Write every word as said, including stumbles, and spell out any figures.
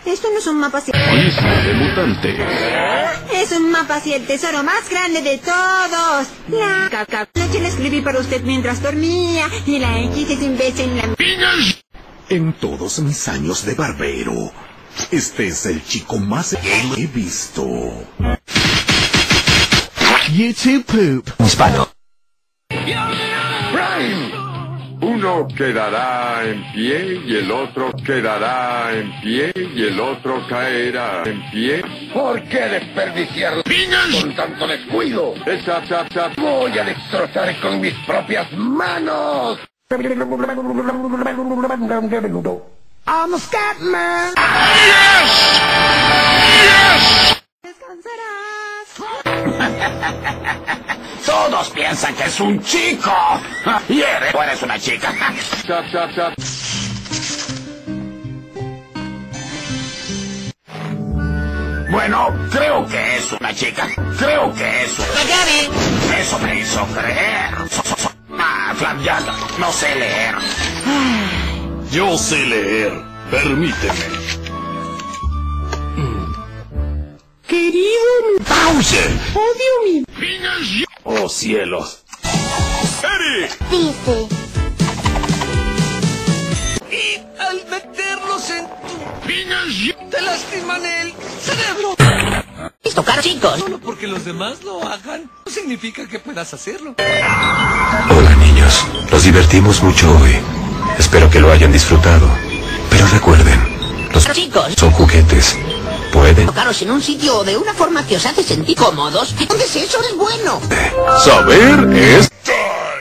Esto no es un mapa hacia... Isla de mutantes. Es un mapa hacia el tesoro más grande de todos. La caca. Noche la escribí para usted mientras dormía. Y la X es imbécil en la... En todos mis años de barbero, este es el chico más gay que he visto. YouTube poop. Hispano. Prime. Uno quedará en pie y el otro quedará en pie y el otro caerá en pie. ¿Por qué desperdiciarlo con tanto descuido? Esa, esa, esa. Voy a destrozar con mis propias manos. I'm a Scatman. Todos piensan que es un chico. Y eres, o eres una chica. Zap, zap, zap. Bueno, creo que es una chica. Creo que es una... Eso me hizo creer. Ah, Flapjack, no sé leer. Yo sé leer, permíteme. Querido ¡Bowser! odio mi... Oh cielos. ¡Eric! Dice... Y al meterlos en tu... te lastiman el cerebro. Listo, caro chicos. Solo porque los demás lo hagan, no significa que puedas hacerlo. Hola niños, nos divertimos mucho hoy. Espero que lo hayan disfrutado. Pero recuerden, los Chicos, son juguetes. Pueden colocaros en un sitio de una forma que os hace sentir cómodos. Entonces eso es bueno. saber es